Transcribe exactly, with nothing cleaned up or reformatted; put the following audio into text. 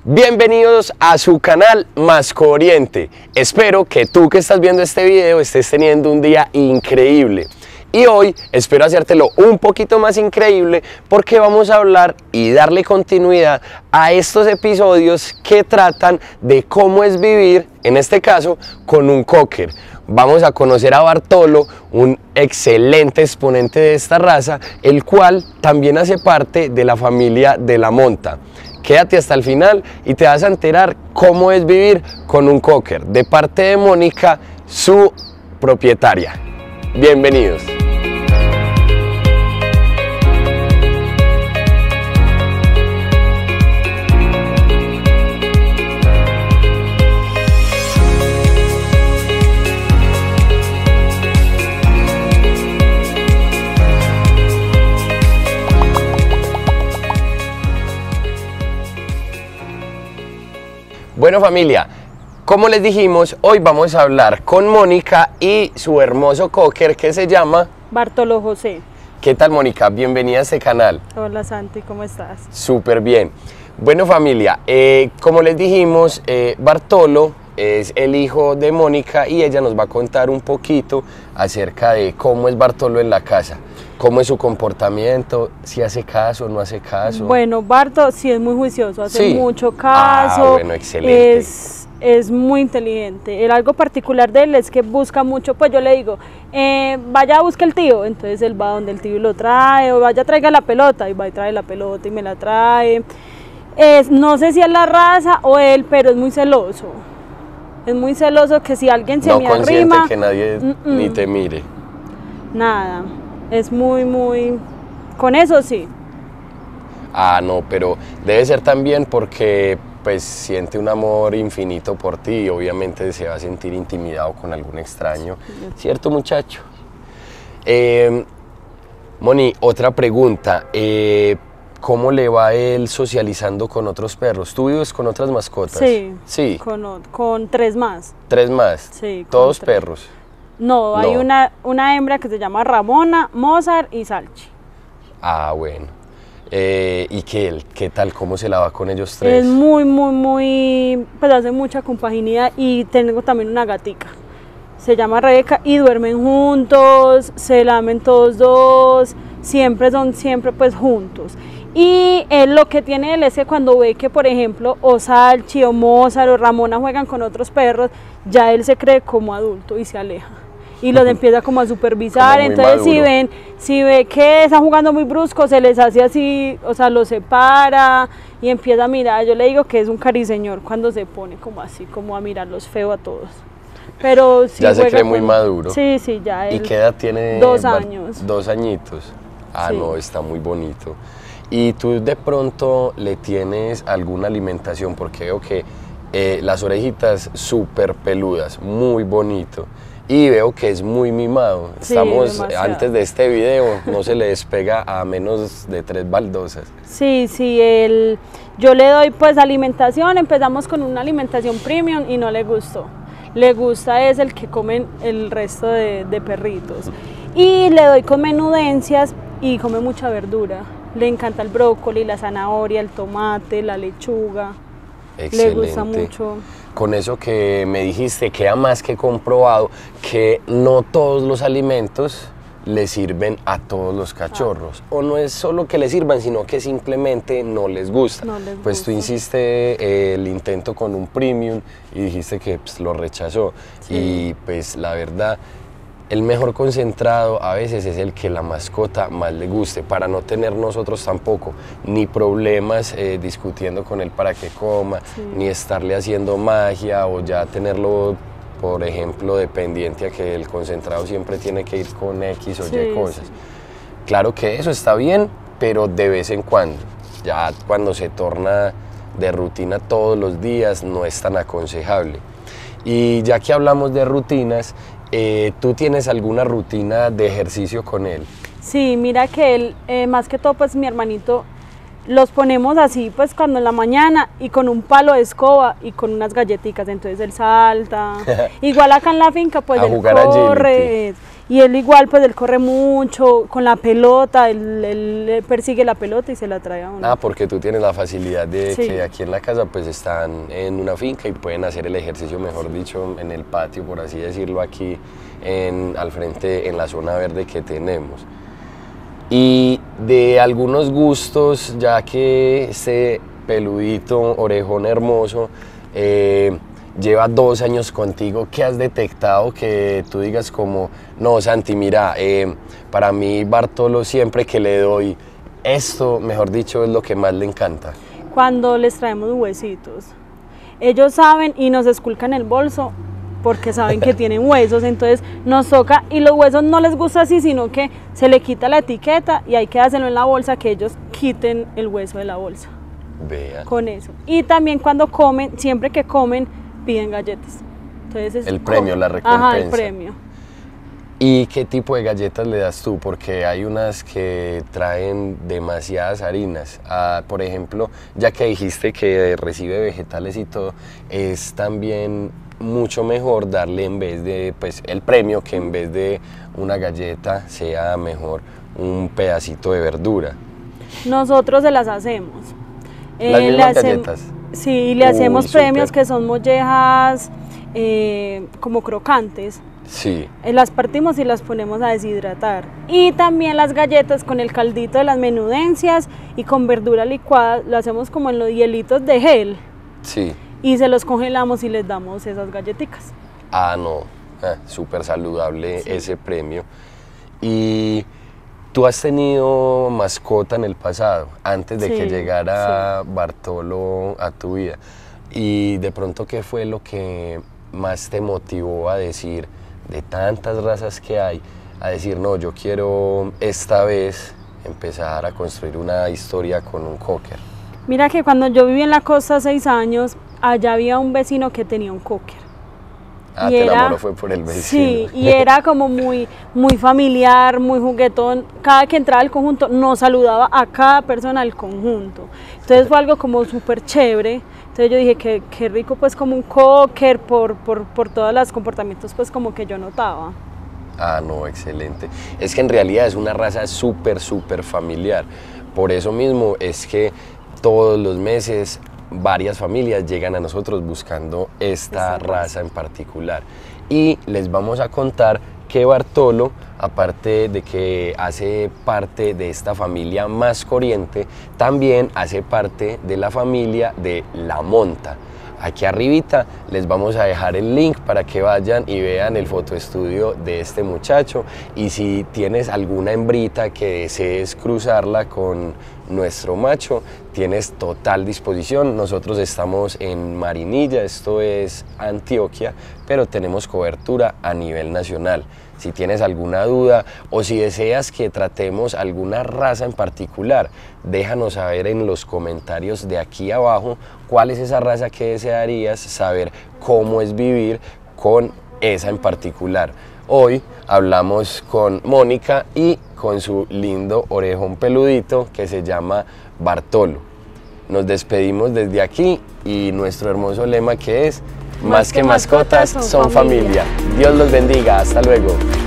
Bienvenidos a su canal Masco Oriente. Espero que tú que estás viendo este video estés teniendo un día increíble. Y hoy espero hacértelo un poquito más increíble porque vamos a hablar y darle continuidad a estos episodios que tratan de cómo es vivir, en este caso, con un cocker. Vamos a conocer a Bartolo, un excelente exponente de esta raza, el cual también hace parte de la familia de la monta. Quédate hasta el final y te vas a enterar cómo es vivir con un cocker, de parte de Mónica, su propietaria. Bienvenidos. Bueno, familia, como les dijimos, hoy vamos a hablar con Mónica y su hermoso cocker que se llama Bartolo José. ¿Qué tal, Mónica? Bienvenida a este canal. Hola, Santi, ¿cómo estás? Súper bien. Bueno, familia, eh, como les dijimos, eh, Bartolo es el hijo de Mónica y ella nos va a contar un poquito acerca de cómo es Bartolo en la casa. ¿Cómo es su comportamiento? ¿Si hace caso, no hace caso? Bueno, Barto sí es muy juicioso, hace ¿Sí? mucho caso. Ah, bueno, excelente. Es, es muy inteligente. El algo particular de él es que busca mucho, pues yo le digo, eh, vaya a buscar el tío, entonces él va donde el tío y lo trae, o vaya traiga la pelota, y va y trae la pelota y me la trae. Es, no sé si es la raza o él, pero es muy celoso. Es muy celoso que si alguien se no me consciente arrima... que nadie mm, mm, ni te mire. Nada. Es muy, muy... Con eso sí. Ah, no, pero debe ser también porque pues siente un amor infinito por ti y obviamente se va a sentir intimidado con algún extraño. ¿Cierto, muchacho? Eh, Moni, otra pregunta. Eh, ¿Cómo le va él socializando con otros perros? ¿Tú vives con otras mascotas? Sí. Sí. Con, con tres más. ¿Tres más? Sí. ¿Todos tres. perros? No, hay No. Una, una hembra que se llama Ramona, Mozart y Salchi. Ah, bueno. Eh, ¿Y qué, qué tal? ¿Cómo se la va con ellos tres? Es muy, muy, muy... Pues hace mucha compaginidad y tengo también una gatica. Se llama Rebeca y duermen juntos, se lamen todos dos, siempre son siempre pues juntos. Y él, lo que tiene él es que cuando ve que, por ejemplo, o Salchi o Mozart o Ramona juegan con otros perros, ya él se cree como adulto y se aleja. Y los empieza como a supervisar, entonces si ven, si ve que están jugando muy brusco, se les hace así, o sea, los separa y empieza a mirar. Yo le digo que es un cariseñor cuando se pone como así, como a mirarlos feo a todos. Pero sí ya se cree con... muy maduro. Sí, sí, ya él. ¿Y qué edad tiene? Dos años. Dos añitos. Ah, Sí. no, está muy bonito. ¿Y tú de pronto le tienes alguna alimentación? Porque veo que eh, las orejitas súper peludas, muy bonito. Y veo que es muy mimado. Sí, Estamos, demasiado. antes de este video, no se le despega a menos de tres baldosas. Sí, sí, él, yo le doy pues alimentación, empezamos con una alimentación premium y no le gustó. Le gusta es el que comen el resto de, de perritos. Y le doy con menudencias y come mucha verdura. Le encanta el brócoli, la zanahoria, el tomate, la lechuga. Excelente. Le gusta mucho. Con eso que me dijiste, queda más que comprobado que no todos los alimentos le sirven a todos los cachorros. Ah. O no es solo que les sirvan, sino que simplemente no les gusta. No les pues gusta. tú hiciste eh, el intento con un premium y dijiste que pues, lo rechazó. Sí. Y pues la verdad, el mejor concentrado a veces es el que la mascota más le guste, para no tener nosotros tampoco ni problemas eh, discutiendo con él para que coma, sí. Ni estarle haciendo magia o ya tenerlo, por ejemplo, dependiente a que el concentrado siempre tiene que ir con X o sí, Y cosas. Sí. Claro que eso está bien, pero de vez en cuando. Ya cuando se torna de rutina todos los días no es tan aconsejable. Y ya que hablamos de rutinas, Eh, ¿tú tienes alguna rutina de ejercicio con él? Sí, mira que él, eh, más que todo, pues mi hermanito, los ponemos así, pues cuando en la mañana y con un palo de escoba y con unas galletitas, entonces él salta. Igual acá en la finca, pues a él jugar corre. Y él igual, pues él corre mucho con la pelota, él, él persigue la pelota y se la trae a uno. Ah, porque tú tienes la facilidad de Sí. que aquí en la casa pues están en una finca y pueden hacer el ejercicio, mejor dicho, en el patio, por así decirlo, aquí en, al frente, en la zona verde que tenemos. Y de algunos gustos, ya que este peludito, orejón hermoso, eh, lleva dos años contigo, ¿qué has detectado que tú digas como, no, Santi, mira, eh, para mí Bartolo siempre que le doy esto, mejor dicho, es lo que más le encanta? Cuando les traemos huesitos. Ellos saben y nos esculcan el bolso porque saben que tienen huesos, entonces nos toca, y los huesos no les gusta así, sino que se le quita la etiqueta y hay que hacerlo en la bolsa, que ellos quiten el hueso de la bolsa. Vea. Con eso. Y también cuando comen, siempre que comen, piden galletas. Entonces es El premio, la recompensa. Ajá, el premio. ¿Y qué tipo de galletas le das tú? Porque hay unas que traen demasiadas harinas. Ah, por ejemplo, ya que dijiste que recibe vegetales y todo, es también mucho mejor darle en vez de, pues, el premio, que en vez de una galleta sea mejor un pedacito de verdura. Nosotros se las hacemos. ¿Las Eh, le mismas hacem- galletas? Sí, le Uy, hacemos premios súper. que son mollejas eh, como crocantes. Sí. Eh, Las partimos y las ponemos a deshidratar. Y también las galletas con el caldito de las menudencias y con verdura licuada, lo hacemos como en los hielitos de gel. Sí. Y se los congelamos y les damos esas galletitas. Ah, no. Ah, súper saludable Sí. ese premio. Y tú has tenido mascota en el pasado, antes de Sí, que llegara Bartolo a tu vida. Y de pronto, ¿qué fue lo que más te motivó a decir, de tantas razas que hay, a decir, no, yo quiero esta vez empezar a construir una historia con un cocker? Mira que cuando yo viví en la costa seis años, allá había un vecino que tenía un cocker. Ah, Y te era- enamoró fue por el vecino. Sí, y era como muy, muy familiar, muy juguetón. Cada que entraba al conjunto nos saludaba a cada persona del conjunto. Entonces fue algo como súper chévere. Entonces yo dije que qué rico pues como un cocker por, por, por todos los comportamientos pues como que yo notaba. Ah, no, excelente. Es que en realidad es una raza súper, súper familiar. Por eso mismo es que todos los meses varias familias llegan a nosotros buscando esta Esa raza. raza en particular. Y les vamos a contar que Bartolo, aparte de que hace parte de esta familia más corriente, también hace parte de la familia de La Monta. Aquí arribita les vamos a dejar el link para que vayan y vean el fotoestudio de este muchacho, y si tienes alguna hembrita que desees cruzarla con nuestro macho, tienes total disposición. Nosotros estamos en Marinilla, esto es Antioquia, pero tenemos cobertura a nivel nacional. Si tienes alguna duda o si deseas que tratemos alguna raza en particular, déjanos saber en los comentarios de aquí abajo cuál es esa raza que desearías saber cómo es vivir con esa en particular. Hoy hablamos con Mónica y con su lindo orejón peludito que se llama Bartolo. Nos despedimos desde aquí y nuestro hermoso lema, que es: más que mascotas, son familia. Dios los bendiga. Hasta luego.